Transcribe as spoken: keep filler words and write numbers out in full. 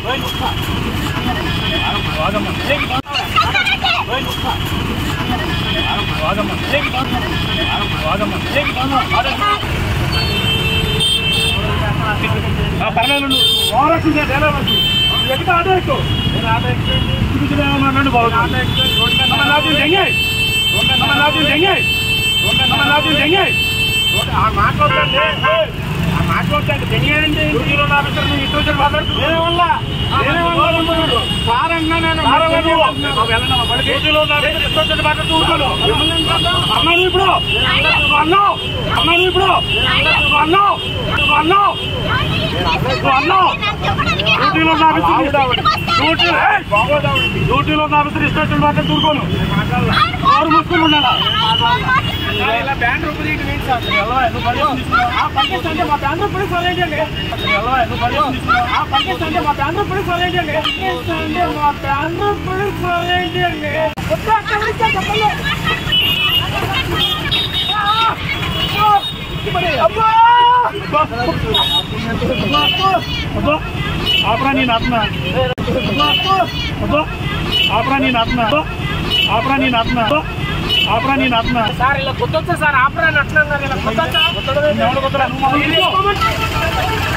ఎక్కడ ఆటో ఎక్కువ నేను ఆటో ఎక్కువ బాగుంది మాట్లాడుతాండి దెంగేయండి ఇటు మాట్లాడుతున్నా అన్నాను ఇప్పుడు అన్నావు అన్నాను ఇప్పుడు అన్నావు అన్నావు అన్నావు డ్యూటీలో ఉన్న ఆఫీసర్ డ్యూటీ డ్యూటీలో ఉన్న ఆఫీసర్ ఇష్టం మాట్లాడి చూడుకోను ఎవరు మూసుకుని ఉండాలా బ్యాండ్ రూపాయలు పంపిస్తుంటే మా బ్యాండ్ రూపాయలు సరైందండి పంపిస్తుంటే మా బ్యాండ్ రూపాయలు సరైందండి పంపిస్తుంటే మా బ్యాండ్ రూపాయలు సరైందండి ఆపరా నేను ఆత్మ ఆపరా నేను ఆత్మ ఆపరా నేను ఆత్మ ఆపరా నేను ఆత్మ సార్ ఇలా కొత్తొచ్చా సార్ ఆపరా అని అట్లా ఇలా కొత్త